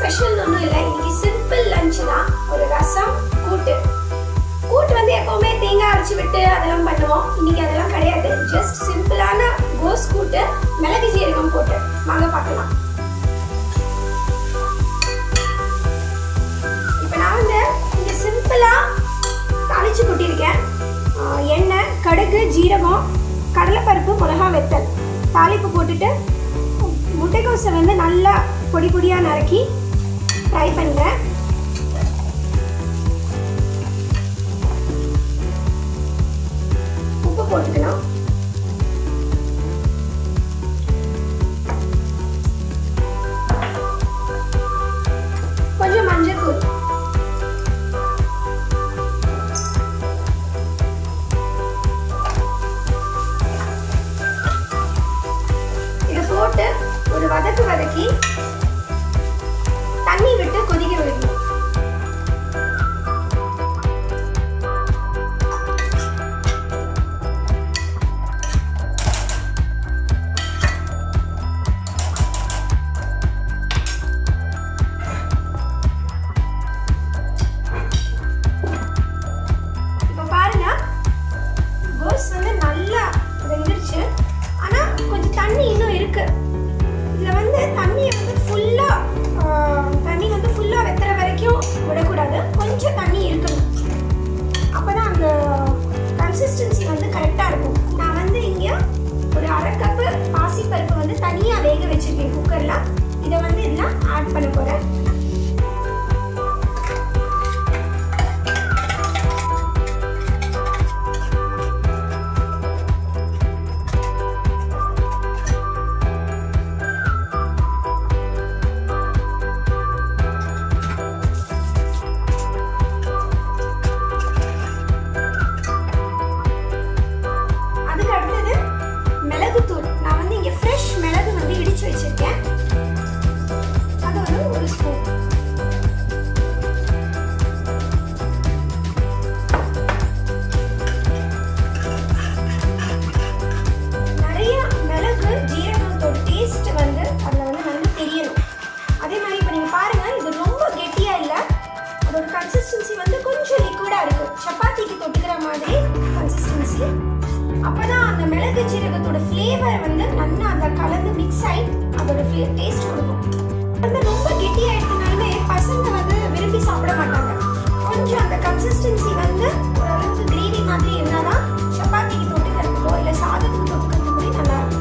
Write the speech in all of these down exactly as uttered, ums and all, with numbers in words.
Special ஒன்றும் இல்லை. இன்னைக்கு சிம்பிள் லஞ்ச் தான். ஒரு ரசம் கூட்டு. கூட்டு வந்து எப்பவுமே தேங்காய் அரைச்சி விட்டு அதெல்லாம் பண்ணுவோம். இன்னைக்கு அதெல்லாம் கிடையாது. ஜஸ்ட் சிம்பிளான கோஸ் கூட்டு, மிளகு ஜீரகம் போட்டு வாங்க பார்க்கலாம். இப்போ நான் வந்து இங்கே சிம்பிளாக தாளிச்சு கொட்டியிருக்கேன். எண்ணெய், கடுகு, ஜீரகம், கடலைப்பருப்பு, மிளகா வெத்தல் தாளிப்பு போட்டுட்டு முட்டைக்கோஸை வந்து நல்லா பொடி பொடியாக நறுக்கி ஃப்ரை பண்ணுறேன். உப்பு போட்டுக்கணும். கொஞ்சம் மஞ்சள் தூள், போட்டு ஒரு வதக்கு வதக்கி தண்ணி விட்டு கொதிக்க விடணும். இப்ப பாருங்க, கோஸ் வந்து நல்லா வெந்துருச்சு. ஆனா கொஞ்சம் தண்ணி இன்னும் இருக்கு. இதுல வந்து தண்ணியை வந்து ஃபுல்லா தண்ணி வந்து ஃபுல்லா வெத்துற வரைக்கும் விடக்கூடாது. கொஞ்சம் தண்ணி இருக்கணும். அப்பதான் அந்த கன்சிஸ்டன்சி வந்து கரெக்டா இருக்கும். நான் வந்து இங்க ஒரு அரை கப்பு பாசிப்பருப்பு வந்து தனியா வேக வச்சிருக்கேன் குக்கர்ல. இதை வந்து இதுல ஆட் பண்ண போறேன். கன்சிஸ்டன்சி வந்து கொஞ்சம் லிக்விடா இருக்கு. சப்பாத்திக்கு தொட்டுக்கிற மாதிரி கன்சிஸ்டன்சி. அப்பதான் அந்த மிளகு ஜீரகத்தோட ஃப்ளேவர் வந்து நல்லா அந்த கலந்து மிக்ஸ் ஆகி அதோட டேஸ்ட் கொடுக்கும். வந்து ரொம்ப கெட்டியா எடுத்தனாலுமே பசங்க வந்து விரும்பி சாப்பிட மாட்டாங்க. கொஞ்சம் அந்த கன்சிஸ்டன்சி வந்து ஓரளவுக்கு கிரேவி மாதிரி இருந்தாதான் சப்பாத்திக்கு தொட்டுக்கிறதுக்கோ இல்லை சாதத்துக்கு தொட்டுக்கிறதுக்கோ நல்லா இருக்கும்.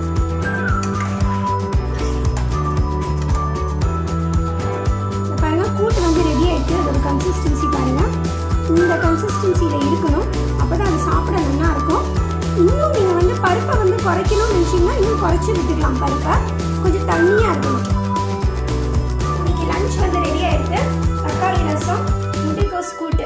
பாருங்க, கூட்டு வந்து ரெடி ஆயிடுச்சு. அதோட கன்சிஸ்டன்சி பாருங்க, இந்த கன்சிஸ்டன்சியில இருக்கணும். அப்பதான் அது சாப்பிட நல்லா இருக்கும். இன்னும் நீங்க வந்து பருப்பை வந்து குறைக்கணும்னு நினைச்சீங்கன்னா இன்னும் குறைச்சி விட்டுக்கலாம். பருப்பை கொஞ்சம் தண்ணியா இருக்கணும். இன்னைக்கு லஞ்ச் வந்து ரெடி ஆயிடுச்சு. தக்காளி ரசம், முட்டைக்கோஸ் கூட்டு.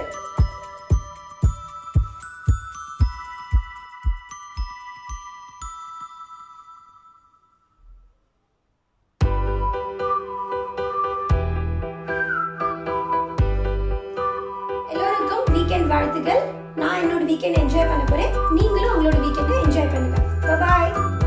வீக்கெண்ட் வாழ்த்துக்கள். நான் என்னோட வீக்கெண்ட் என்ஜாய் பண்ண போறேன். நீங்களும் உங்களோட வீக்கெண்டை என்ஜாய் பண்ணுங்க. Bye bye.